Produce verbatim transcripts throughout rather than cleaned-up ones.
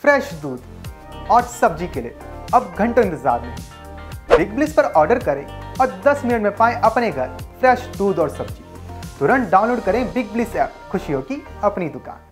Fresh दूध और सब्जी के लिए अब घंटों इंतजार नहीं। बिग ब्लिस पर ऑर्डर करें और दस मिनट में पाएं अपने घर फ्रेश दूध और सब्जी। तुरंत डाउनलोड करें बिग ब्लिस ऐप, खुशियों की अपनी दुकान।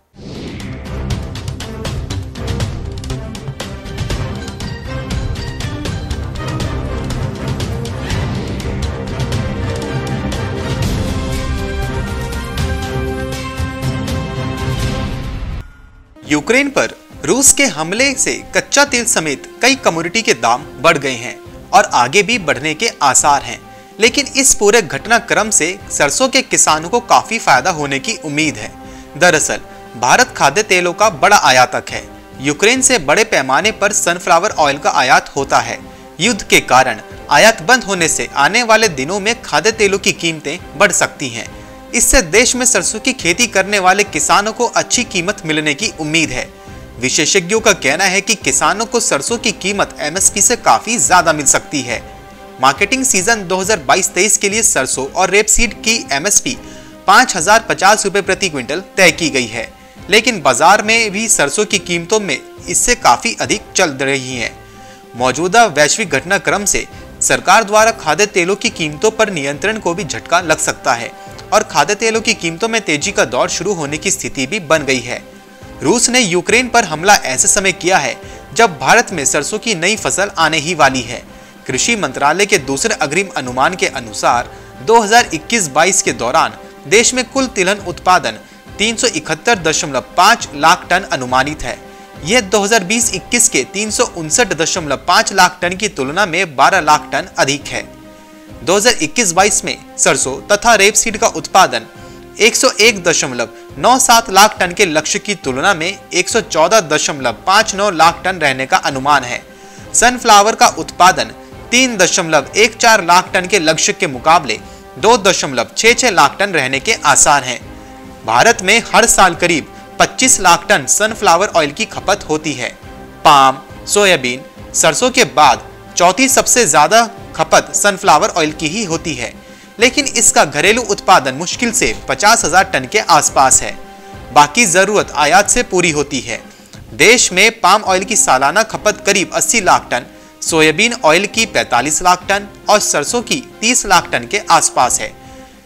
यूक्रेन पर रूस के हमले से कच्चा तेल समेत कई कमोडिटी के दाम बढ़ गए हैं और आगे भी बढ़ने के आसार हैं। लेकिन इस पूरे घटनाक्रम से सरसों के किसानों को काफी फायदा होने की उम्मीद है। दरअसल भारत खाद्य तेलों का बड़ा आयातक है। यूक्रेन से बड़े पैमाने पर सनफ्लावर ऑयल का आयात होता है। युद्ध के कारण आयात बंद होने से आने वाले दिनों में खाद्य तेलों की कीमतें बढ़ सकती हैं। इससे देश में सरसों की खेती करने वाले किसानों को अच्छी कीमत मिलने की उम्मीद है। विशेषज्ञों का कहना है कि किसानों को सरसों की कीमत एमएसपी से काफी ज्यादा मिल सकती है। मार्केटिंग सीजन दो हज़ार बाईस तेईस के लिए सरसों और रेपसीड की एमएसपी पाँच हजार पचास रुपए प्रति क्विंटल तय की गई है, लेकिन बाजार में भी सरसों की कीमतों में इससे काफी अधिक चल रही है। मौजूदा वैश्विक घटनाक्रम से सरकार द्वारा खाद्य तेलों की कीमतों पर नियंत्रण को भी झटका लग सकता है और खाद्य तेलों की कीमतों में तेजी का दौर शुरू होने की स्थिति भी बन गई है। रूस ने यूक्रेन पर हमला ऐसे समय किया है जब भारत में सरसों की नई फसल आने ही वाली है। कृषि मंत्रालय के दूसरे अग्रिम अनुमान के अनुसार दो हज़ार इक्कीस बाईस के दौरान देश में कुल तिलहन उत्पादन तीन सौ इकहत्तर दशमलव पाँच लाख टन अनुमानित है। यह दो हज़ार बीस इक्कीस के तीन सौ उनसठ दशमलव पाँच लाख टन की तुलना में बारह लाख टन अधिक है। दो हज़ार इक्कीस बाईस में सरसों तथा रेपसीड का उत्पादन एक सौ एक दशमलव नौ सात लाख टन के लक्ष्य की तुलना में एक सौ चौदह दशमलव पाँच नौ लाख टन रहने का अनुमान है। सनफ्लावर का उत्पादन तीन दशमलव एक चार लाख टन के लक्ष्य के मुकाबले दो दशमलव छह छह लाख टन रहने के आसार हैं। भारत में हर साल करीब पच्चीस लाख टन सनफ्लावर ऑयल की खपत होती है। पाम, सोयाबीन, सरसों के बाद चौथी सबसे ज्यादा खपत सनफ्लावर ऑयल की ही होती है, लेकिन इसका घरेलू उत्पादन मुश्किल से पचास हजार टन के आसपास है। बाकी जरूरत आयात से पूरी होती है। देश में पाम ऑयल की सालाना खपत करीब अस्सी लाख टन, सोयाबीन ऑयल की पैंतालीस लाख टन और सरसों की तीस लाख टन के आसपास है।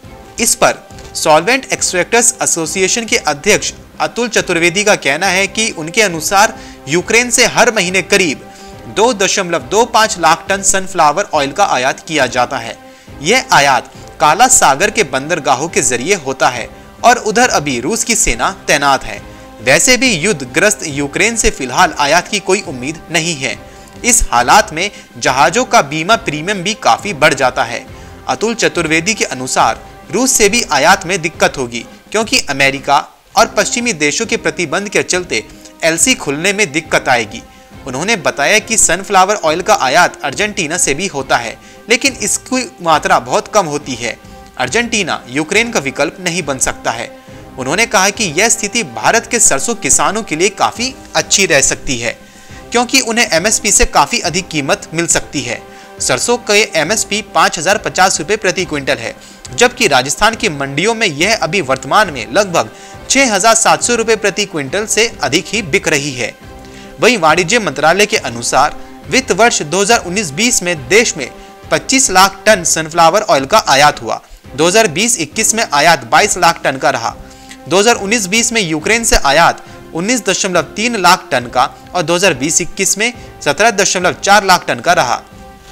इस पर सॉल्वेंट एक्सट्रैक्टर्स एसोसिएशन के अध्यक्ष अतुल चतुर्वेदी का कहना है कि उनके अनुसार यूक्रेन से हर महीने करीब दो दशमलव दो पाँच लाख टन सनफ्लावर ऑयल का आयात किया जाता है। यह आयात काला सागर के बंदरगाहों के जरिए होता है और उधर अभी रूस की सेना तैनात है। वैसे भी युद्ध ग्रस्त यूक्रेन से फिलहाल आयात की कोई उम्मीद नहीं है। इस हालात में जहाजों का बीमा प्रीमियम भी काफी बढ़ जाता है। अतुल चतुर्वेदी के अनुसार रूस से भी आयात में दिक्कत होगी, क्योंकि अमेरिका और पश्चिमी देशों के प्रतिबंध के चलते एलसी खुलने में दिक्कत आएगी। उन्होंने बताया कि सनफ्लावर ऑयल का आयात अर्जेंटीना से भी होता है, लेकिन इसकी मात्रा बहुत कम होती है। अर्जेंटीना यूक्रेन का विकल्प नहीं बन सकता है। उन्होंने कहा कि यह स्थिति भारत के सरसों किसानों के लिए काफी अच्छी रह सकती है, क्योंकि उन्हें एमएसपी से काफी अधिक कीमत मिल सकती है। सरसों का एमएसपी पाँच हजार पचास रुपए प्रति क्विंटल है, जबकि राजस्थान की मंडियों में यह अभी वर्तमान में लगभग छह हजार सात सौ रुपए प्रति क्विंटल से अधिक ही बिक रही है। वहीं वाणिज्य मंत्रालय के अनुसार वित्त वर्ष दो हज़ार उन्नीस बीस में देश में पच्चीस लाख टन सनफ्लावर ऑयल का आयात हुआ। दो हज़ार बीस इक्कीस में आयात बाईस लाख टन का रहा। दो हज़ार उन्नीस बीस में यूक्रेन से आयात उन्नीस दशमलव तीन लाख टन का और दो हज़ार बीस इक्कीस में सत्रह दशमलव चार लाख टन का रहा।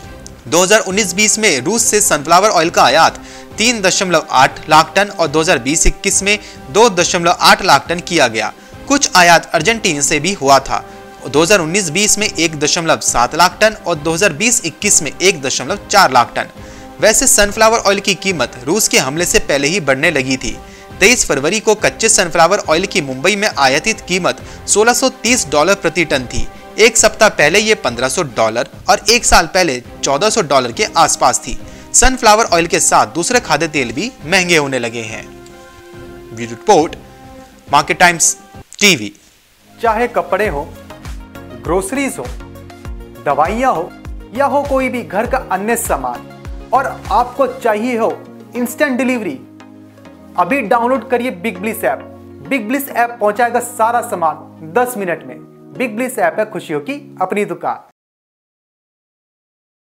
दो हज़ार उन्नीस बीस में रूस से सनफ्लावर ऑयल का आयात तीन दशमलव आठ लाख टन और दो हज़ार बीस इक्कीस में दो दशमलव आठ लाख टन किया गया। कुछ आयात अर्जेंटीना से भी हुआ था। दो हज़ार उन्नीस बीस में एक दशमलव सात लाख टन और दो हज़ार बीस इक्कीस में एक दशमलव चार लाख टन। वैसे सनफ्लावर ऑयल की कीमत रूस के हमले से पहले ही बढ़ने लगी थी। तेईस फरवरी को कच्चे सनफ्लावर ऑयल की मुंबई में आयातित कीमत सोलह सौ तीस डॉलर प्रति टन थी। एक सप्ताह पहले ये पंद्रह सौ डॉलर और एक साल पहले चौदह सौ डॉलर के आसपास थी। सनफ्लावर ऑयल के साथ दूसरे खाद्य तेल भी महंगे होने लगे हैं। Bureau report, Market Times TV. चाहे कपड़े हो, ग्रोसरीज हो, दवाइयाँ हो या हो कोई भी घर का अन्य सामान और आपको चाहिए हो इंस्टेंट डिलीवरी, अभी डाउनलोड करिए Big Bliss app. Big Bliss app पहुंचाएगा सारा सामान दस मिनट में। बिग ब्लिस ऐप है खुशियों की अपनी दुकान।